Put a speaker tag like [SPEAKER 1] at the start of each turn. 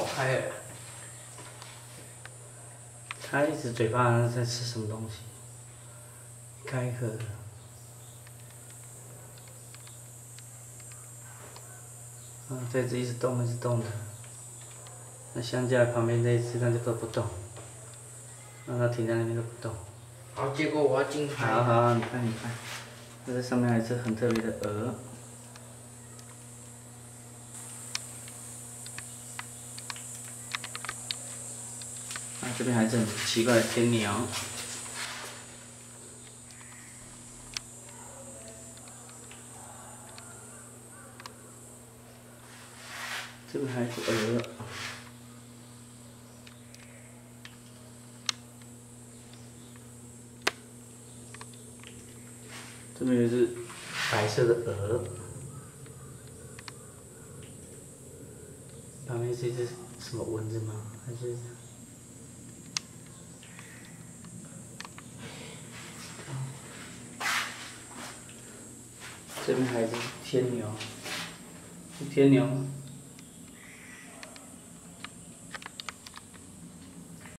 [SPEAKER 1] 开了。它一直嘴巴好像在吃什么东西，开合了。这只一直动，一直动的。那相架旁边这一只，它就都不动，让它停在那边都不动。
[SPEAKER 2] 好，结果我要进拍。
[SPEAKER 1] 好好，你看你看，这上面还有一只很特别的鹅。这边还是很奇怪的天鸟。这边还有一只鹅。这边有一只白色的鹅。旁边是一只什么蚊子吗？还是？这边还有一只天牛，天牛